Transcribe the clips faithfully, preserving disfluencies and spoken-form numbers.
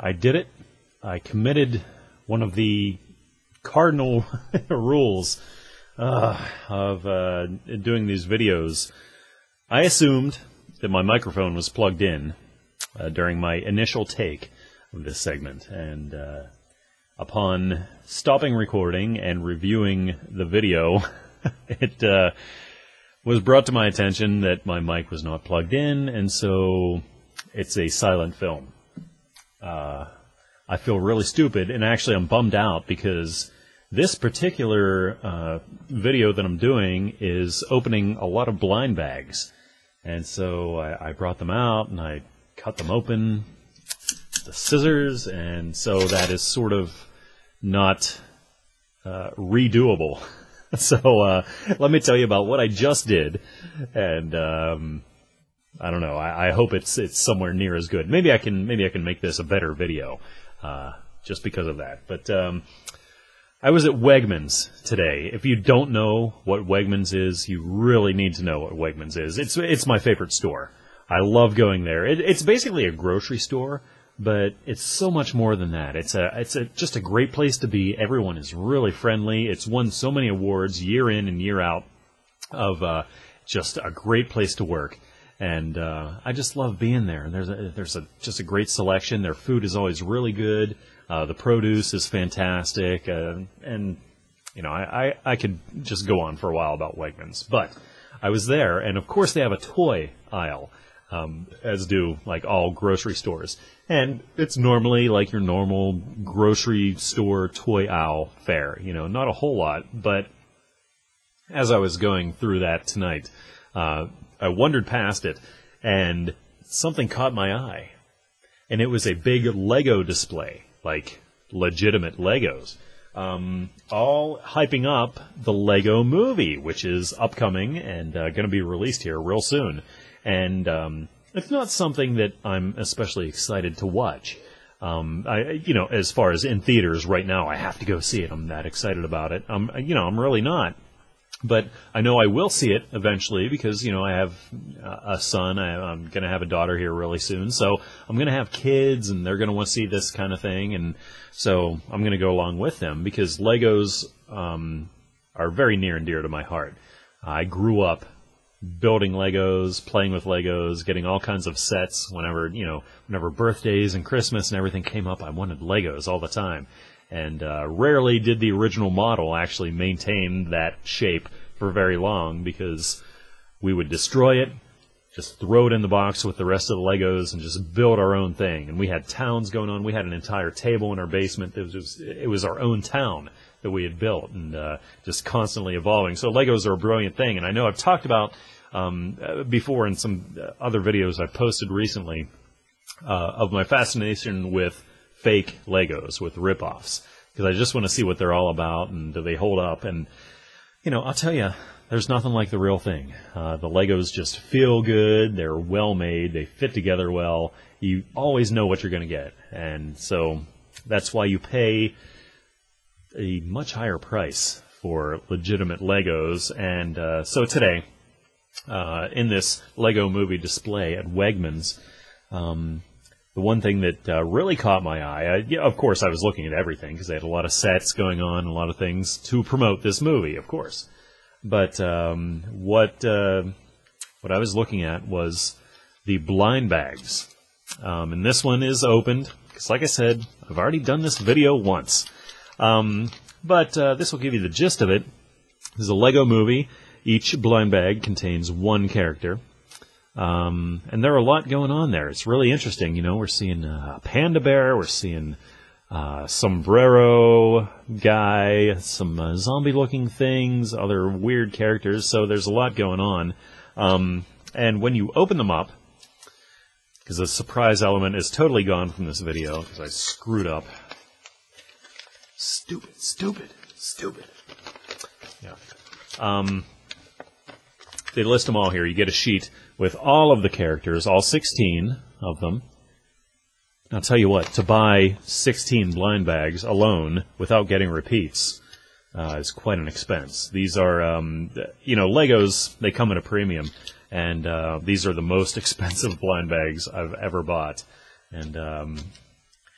I did it. I committed one of the cardinal rules uh, of uh, doing these videos. I assumed that my microphone was plugged in uh, during my initial take of this segment, and uh, upon stopping recording and reviewing the video, it uh, was brought to my attention that my mic was not plugged in, and so it's a silent film. Uh, I feel really stupid, and actually I'm bummed out because this particular uh, video that I'm doing is opening a lot of blind bags. And so I, I brought them out, and I cut them open, the scissors, and so that is sort of not uh, redoable. So uh, let me tell you about what I just did, and um, I don't know. I, I hope it's it's somewhere near as good. Maybe I can maybe I can make this a better video, uh, just because of that. But um, I was at Wegmans today. If you don't know what Wegmans is, you really need to know what Wegmans is. It's it's my favorite store. I love going there. It, it's basically a grocery store, but it's so much more than that. It's a it's a just a great place to be. Everyone is really friendly. It's won so many awards year in and year out of uh, just a great place to work. And uh, I just love being there. There's a, there's a just a great selection. Their food is always really good. Uh, the produce is fantastic, uh, and you know I, I, I could just go on for a while about Wegmans. But I was there, and of course they have a toy aisle, um, as do like all grocery stores. And it's normally like your normal grocery store toy aisle fare. You know, not a whole lot. But as I was going through that tonight, uh, I wandered past it, and something caught my eye, and it was a big Lego display. Like legitimate Legos, um, all hyping up the Lego movie, which is upcoming and uh, going to be released here real soon. And um, it's not something that I'm especially excited to watch. Um, I, you know, as far as in theaters right now, I have to go see it. I'm that excited about it. I'm, you know, I'm really not. But I know I will see it eventually because, you know, I have a son. I, I'm going to have a daughter here really soon. So I'm going to have kids, and they're going to want to see this kind of thing. And so I'm going to go along with them because Legos um, are very near and dear to my heart. I grew up building Legos, playing with Legos, getting all kinds of sets. Whenever, you know, whenever birthdays and Christmas and everything came up, I wanted Legos all the time. And uh, rarely did the original model actually maintain that shape for very long because we would destroy it, just throw it in the box with the rest of the Legos, and just build our own thing. And we had towns going on. We had an entire table in our basement. It was, just, it was our own town that we had built, and uh, just constantly evolving. So Legos are a brilliant thing. And I know I've talked about um, before in some other videos I've posted recently uh, of my fascination with fake Legos, with rip-offs, because I just want to see what they're all about and do they hold up. And, you know, I'll tell you, there's nothing like the real thing. Uh, the Legos just feel good. They're well-made. They fit together well. You always know what you're going to get. And so that's why you pay a much higher price for legitimate Legos. And uh, so today, uh, in this Lego movie display at Wegmans, um, the one thing that uh, really caught my eye, I, yeah, of course I was looking at everything because they had a lot of sets going on, a lot of things to promote this movie, of course. But um, what uh, what I was looking at was the blind bags. Um, and this one is opened, because like I said, I've already done this video once. Um, but uh, this will give you the gist of it. This is a Lego movie. Each blind bag contains one character. Um, and there are a lot going on there. It's really interesting. You know, we're seeing uh, a panda bear, we're seeing uh, sombrero guy, some uh, zombie-looking things, other weird characters. So there's a lot going on. Um, and when you open them up, because the surprise element is totally gone from this video, because I screwed up. Stupid, stupid, stupid. Yeah. Um, they list them all here. You get a sheet with all of the characters, all sixteen of them. I'll tell you what, to buy sixteen blind bags alone without getting repeats uh, is quite an expense. These are, um, you know, Legos, they come at a premium, and uh, these are the most expensive blind bags I've ever bought. And um,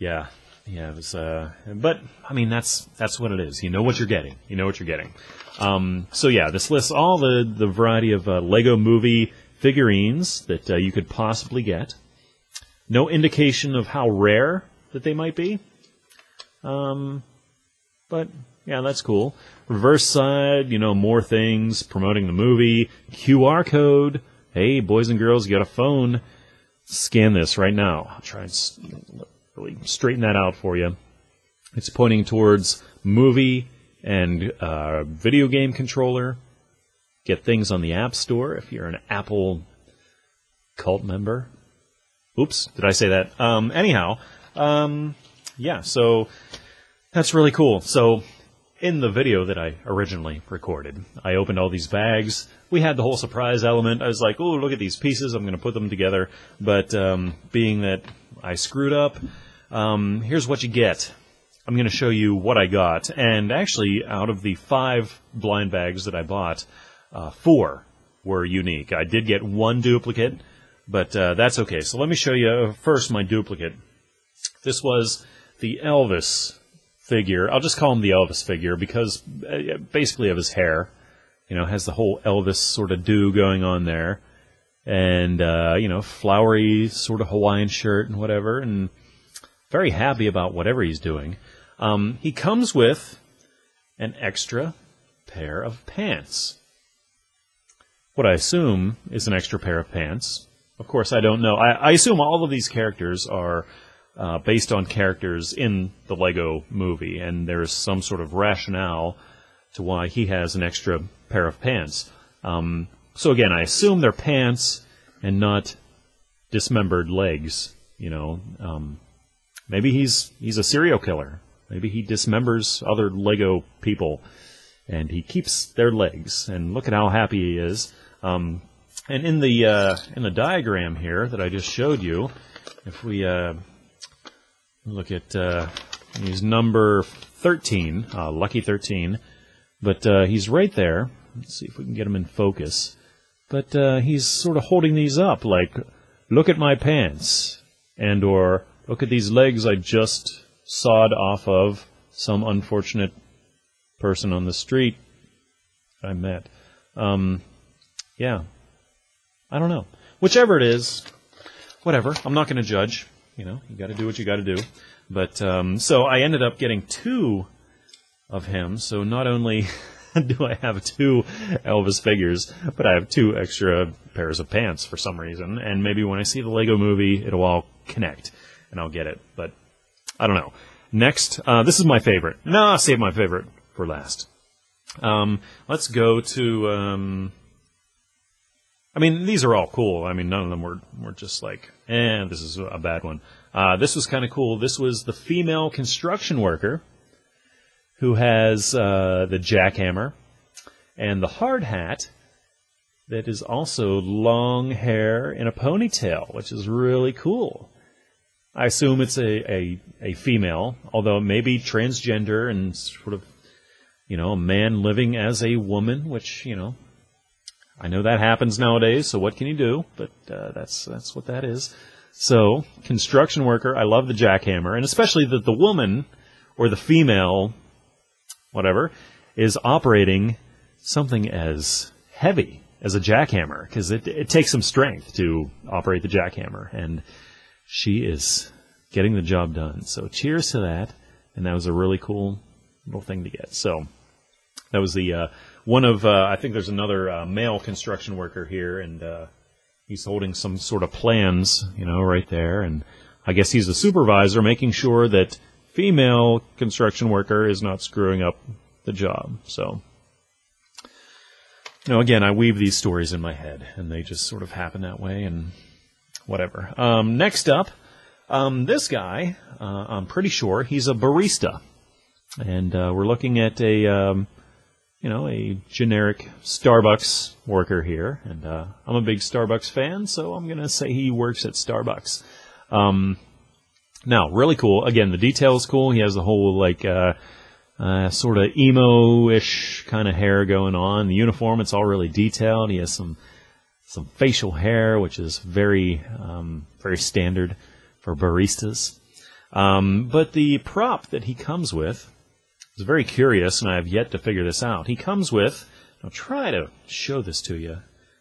yeah, yeah. It was, uh, but I mean, that's that's what it is. You know what you're getting. You know what you're getting. Um, so yeah, this lists all the the variety of uh, Lego Movie figurines that uh, you could possibly get. No indication of how rare that they might be. Um, but yeah, that's cool. Reverse side, you know, more things promoting the movie. Q R code. Hey, boys and girls, you got a phone. Scan this right now. I'll try and really straighten that out for you. It's pointing towards movie and uh, video game controller. Get things on the App Store if you're an Apple cult member. Oops, did I say that? Um, anyhow, um, yeah, so that's really cool. So in the video that I originally recorded, I opened all these bags. We had the whole surprise element. I was like, oh, look at these pieces. I'm going to put them together. But um, being that I screwed up, um, here's what you get. I'm going to show you what I got. And actually, out of the five blind bags that I bought, uh, four were unique. I did get one duplicate, but uh, that's okay. So let me show you first my duplicate. This was the Elvis figure. I'll just call him the Elvis figure because uh, basically of his hair. You know, has the whole Elvis sort of do going on there. And, uh, you know, flowery sort of Hawaiian shirt and whatever. And very happy about whatever he's doing. Um, he comes with an extra pair of pants. What I assume is an extra pair of pants. Of course, I don't know. I, I assume all of these characters are uh, based on characters in the Lego movie. And there's some sort of rationale to why he has an extra pair of pants. Um, so again, I assume they're pants and not dismembered legs. You know, um, maybe he's he's a serial killer. Maybe he dismembers other Lego people and he keeps their legs. And look at how happy he is. Um, and in the uh, in the diagram here that I just showed you, if we uh, look at uh, he's number thirteen, uh, Lucky thirteen. But uh, he's right there. Let's see if we can get him in focus. But uh, he's sort of holding these up like, look at my pants. And or, look at these legs I just sawed off of some unfortunate person on the street I met. Um, yeah. I don't know. Whichever it is, whatever. I'm not going to judge. You know, you got to do what you got to do. But um, so I ended up getting two of him, so not only do I have two Elvis figures, but I have two extra pairs of pants for some reason, and maybe when I see the Lego movie, it'll all connect, and I'll get it, but I don't know. Next, uh, this is my favorite. No, I'll save my favorite for last. Um, let's go to, um, I mean, these are all cool. I mean, none of them were, were just like, eh, this is a bad one. Uh, this was kind of cool. This was the female construction worker who has uh, the jackhammer and the hard hat that is also long hair in a ponytail, which is really cool. I assume it's a, a, a female, although it may be transgender and sort of, you know, a man living as a woman, which, you know, I know that happens nowadays, so what can you do? But uh, that's that's what that is. So, construction worker, I love the jackhammer, and especially that the woman, or the female, whatever, is operating something as heavy as a jackhammer, because it, it takes some strength to operate the jackhammer, and she is getting the job done. So cheers to that, and that was a really cool little thing to get. So that was the uh, one of, uh, I think there's another uh, male construction worker here, and uh, he's holding some sort of plans, you know, right there, and I guess he's the supervisor making sure that female construction worker is not screwing up the job. So, you know, again, I weave these stories in my head, and they just sort of happen that way, and whatever. Um, next up, um, this guy, uh, I'm pretty sure he's a barista, and uh, we're looking at a, um, you know, a generic Starbucks worker here, and uh, I'm a big Starbucks fan, so I'm going to say he works at Starbucks. Um, Now, really cool. Again, the detail is cool. He has the whole, like, uh, uh, sort of emo-ish kind of hair going on. The uniform, it's all really detailed. He has some some facial hair, which is very, um, very standard for baristas. Um, but the prop that he comes with is very curious, and I have yet to figure this out. He comes with, I'll try to show this to you.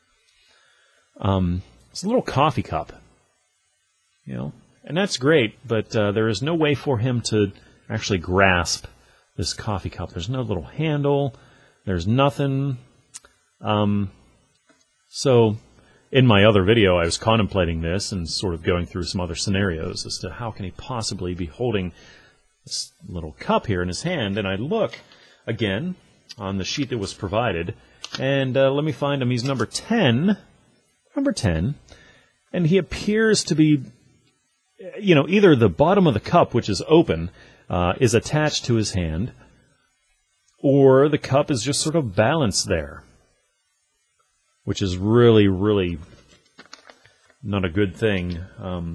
Um, it's a little coffee cup, you know, and that's great, but uh, there is no way for him to actually grasp this coffee cup. There's no little handle. There's nothing. Um, so in my other video, I was contemplating this and sort of going through some other scenarios as to how can he possibly be holding this little cup here in his hand. And I look, again, on the sheet that was provided, and uh, let me find him. He's number ten. Number ten. And he appears to be, you know, either the bottom of the cup, which is open, uh, is attached to his hand, or the cup is just sort of balanced there, which is really, really not a good thing. Um,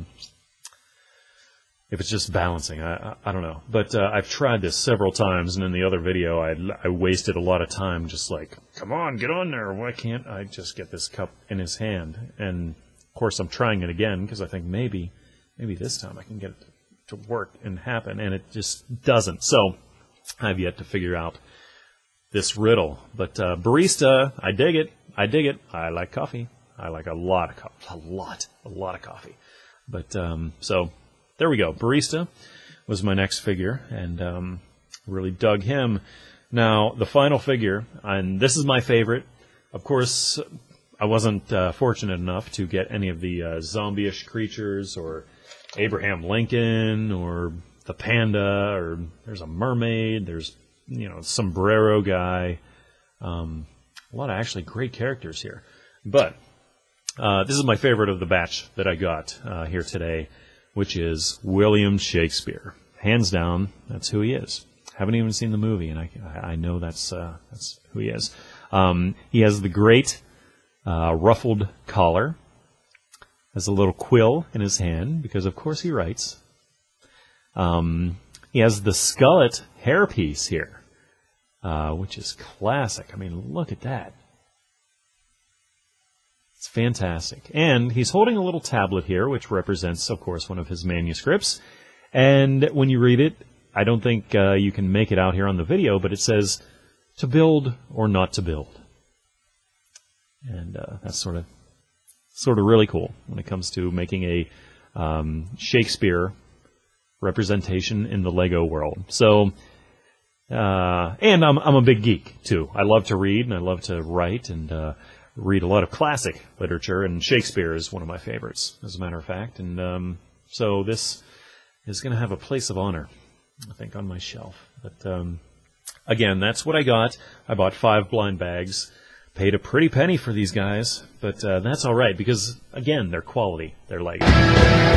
if it's just balancing, I, I, I don't know. But uh, I've tried this several times, and in the other video, I, I wasted a lot of time just like, come on, get on there. Why can't I just get this cup in his hand? And, of course, I'm trying it again because I think maybe, maybe this time I can get it to work and happen, and it just doesn't. So I've yet to figure out this riddle. But uh, barista, I dig it. I dig it. I like coffee. I like a lot of coffee. A lot. A lot of coffee. But, um, so, there we go. Barista was my next figure, and um, really dug him. Now, the final figure, and this is my favorite. Of course, I wasn't uh, fortunate enough to get any of the uh, zombie-ish creatures, or Abraham Lincoln, or the panda, or there's a mermaid, there's, you know, sombrero guy. Um, a lot of actually great characters here. But uh, this is my favorite of the batch that I got uh, here today, which is William Shakespeare. Hands down, that's who he is. Haven't even seen the movie, and I, I know that's uh, that's who he is. Um, he has the great uh, ruffled collar, has a little quill in his hand, because of course he writes. Um, he has the skullet hairpiece here, uh, which is classic. I mean, look at that. It's fantastic. And he's holding a little tablet here, which represents, of course, one of his manuscripts. And when you read it, I don't think uh, you can make it out here on the video, but it says, to build or not to build. And uh, that's sort of sort of really cool when it comes to making a um, Shakespeare representation in the Lego world. So, uh, and I'm, I'm a big geek, too. I love to read, and I love to write, and uh, read a lot of classic literature, and Shakespeare is one of my favorites, as a matter of fact. And um, so this is going to have a place of honor, I think, on my shelf. But um, again, that's what I got. I bought five blind bags, paid a pretty penny for these guys, but uh, that's all right because, again, they're quality. They're like...